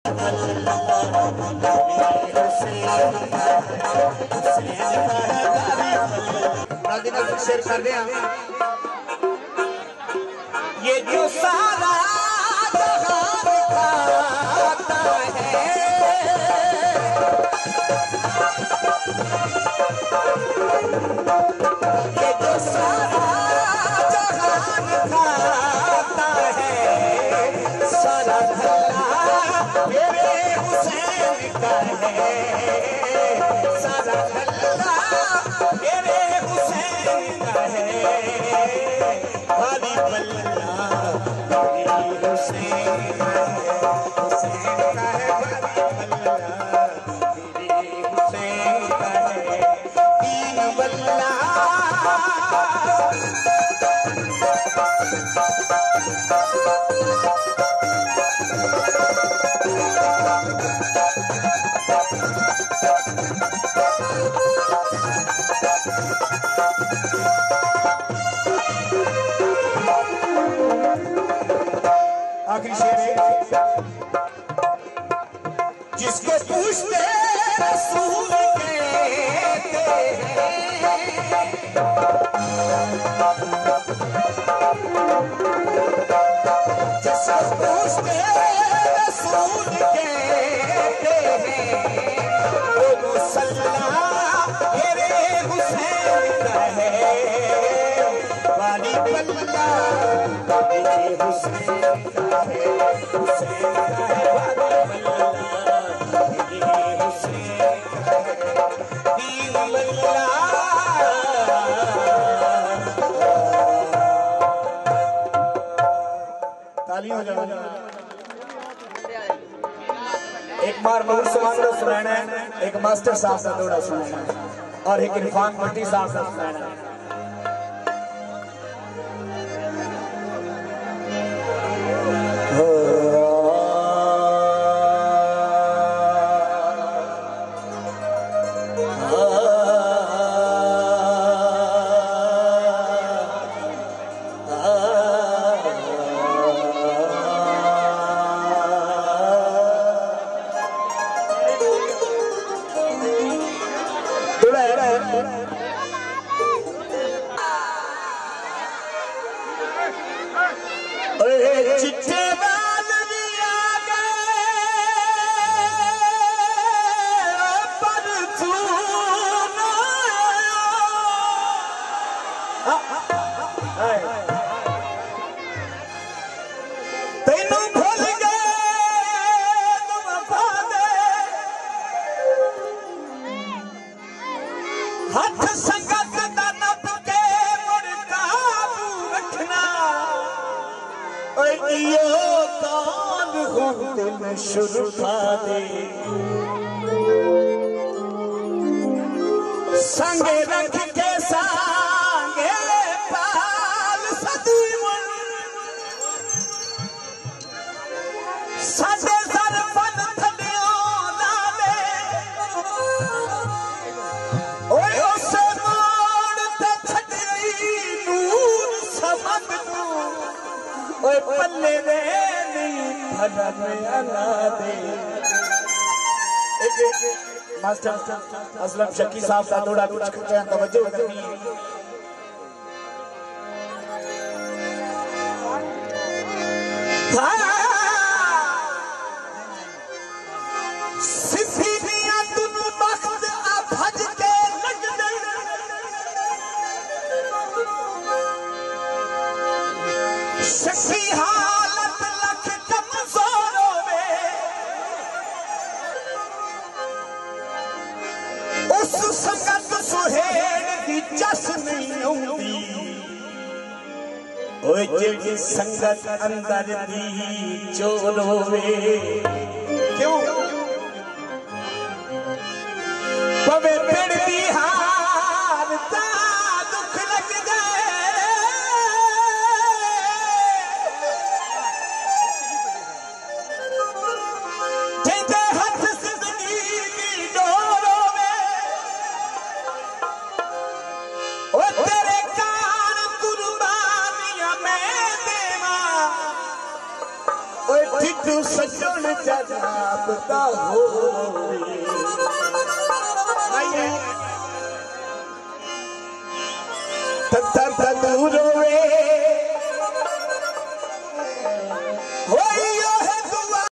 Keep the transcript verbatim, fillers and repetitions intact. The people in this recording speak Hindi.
शेर कर दे ये जो सारा जहान खाता है ये जो सारा जहान खाता है सारा भला मेरे हुसैन का है सारा भला मेरे हुसैन का है वाली बल्ला मेरी हुसैन का है हुसैन का है वाली बल्ला मेरी हुसैन का है तीन बल्ला आखिरी शेर है जिसको पूछते रसूल कहते हैं जिसको पूछते रसूल कहते हैं वो मुसल्ला मेरे हुसैन का है वाली बल्ला मेरे हुसैन का है हुसैन का है वाली बल्ला मेरे हुसैन का है तीन बल्ला ताली हो जाओ। एक बार बहुत सुहाना सुनाना है एक मास्टर साहब का दौड़ा सुनाना है और एक इरफान भट्टी साहब का सुनाना है। चिट्टे बाल भी आ गए पर तू तेनू भूल गए हाथ संगत दा नप के मुड़ काबू रखना यो कान हुक्म शुरुखा दे संगे रख के सांगे पाल सदीवन साडे सर पन थडियो लावे ओए उसे मोड़ ते छड़ी नूर समझ नू ओए पल्ले दे नहीं भला में अला दे। एक एक मास्टर असलम शकी साहब का थोड़ा कुछ करते तवज्जो करनी है। सिफी दिया तुनु वक्त आ भज के लग दे शकी हालत लख कमजोरों में उस संगत सुहेल की जस नहीं आउंदी ओए जेड़ी संगत अंदर दी चोर होवे क्यों पवे पेड़ दी हार ता दुख लग जाए जेदे हाथ जिंदगी दी डोरों में ओ तेरे कान कुर्बानियां मैं देवा ओए ठिठू सजण चा जापता हो तब